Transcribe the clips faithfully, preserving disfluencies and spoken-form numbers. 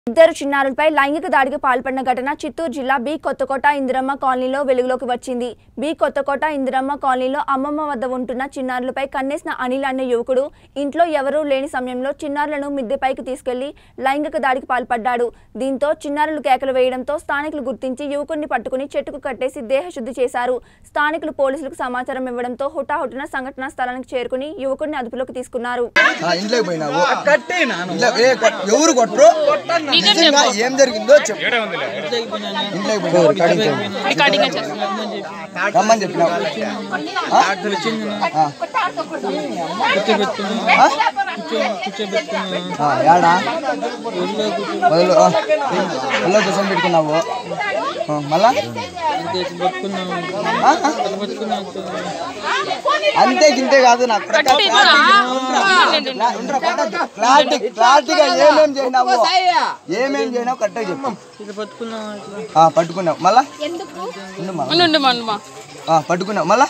ఇద్దరు చిన్నారులపై లైంగిక దాడికి పాల్పడిన ఘటన చిత్తూరు జిల్లా బి కొత్తకోట ఇందిరమ్మ కాలనీలో వెలుగులోకి వచ్చింది. బి కొత్తకోట ఇందిరమ్మ కాలనీలో అమ్మమ్మ వద్ద ఉంటున్న చిన్నారులపై కన్నేసిన అనిల్ అనే యువకుడు ఇంట్లో ఎవరూ లేని సమయంలో చిన్నారులను మిద్దెపైకి తీసుకెళ్లి లైంగిక దాడికి పాల్పడ్డాడు. దీంతో చిన్నారులు కేకలు వేయడంతో స్థానికులు గుర్తించి యువకుడిని పట్టుకుని చెట్టుకు కట్టేసి దేహశుద్ధి చేశారు. స్థానికులు పోలీసులకు సమాచారం ఇవ్వడంతో హుటాహుటిన సంఘటనా స్థలానికి చేరుకుని యువకుడిని అదుపులోకి తీసుకున్నారు. ఏం జరిగిందో రమ్మని చెప్పినా కోసం పెట్టుకున్నావు మళ్ళా అంతే గింతే కాదు నాకు క్లారిటీగా ఏమేం చేసినావు ఏమేం చేసినావు కరెక్ట్గా చెప్పు. పట్టుకున్నావు మళ్ళా పట్టుకున్నావు మళ్ళా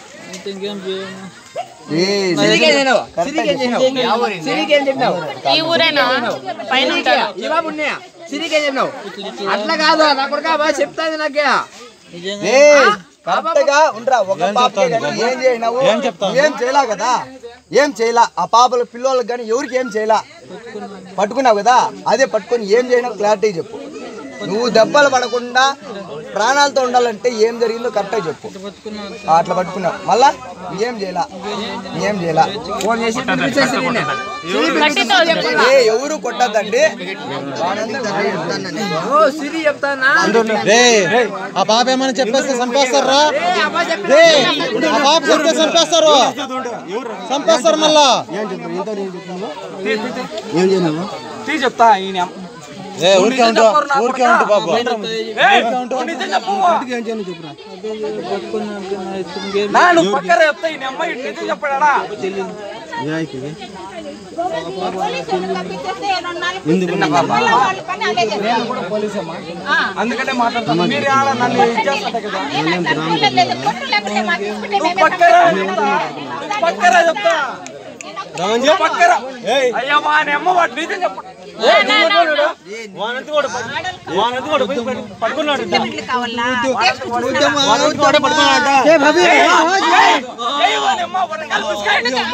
అట్లా కాదు చెప్తాది నాకే కరెక్ట్ గా ఉండరా. ఒక పాప ఏం చేయనావు ఏం చేయలా కదా, ఏం చేయలా ఆ పాపల పిల్లలకు కానీ ఎవరికి ఏం చేయలా పట్టుకున్నావు కదా. అదే పట్టుకొని ఏం చేయనావు క్లారిటీ చెప్పు. నువ్వు దెబ్బలు పడకుండా ప్రాణాలతో ఉండాలంటే ఏం జరిగిందో కరెక్ట్గా చెప్పు. అట్లా పట్టుకున్నావు మళ్ళా ఏం చేయలా ఏం చేయలా ఏ ఎవరు కొట్టద్దండి. ఆ పాప ఏమని చెప్పేస్తే చంపేస్తారా, పాప చెప్తే చంపేస్తారు చంపేస్తారు మళ్ళా ఏం చేయను చెప్తా. ఊరికే ఉంటూ ఊరికే ఉంటూ బాబు పక్కన చెప్తా ఈ అమ్మాయి చెప్పాడా అందుకంటే మాట్లాడతాను. మీరు నన్ను ఇచ్చేస్తా కదా పక్కన చెప్తా పక్కన అయ్యా మా అమ్మ వాటి నిజం చెప్ప పడుకున్నాడు.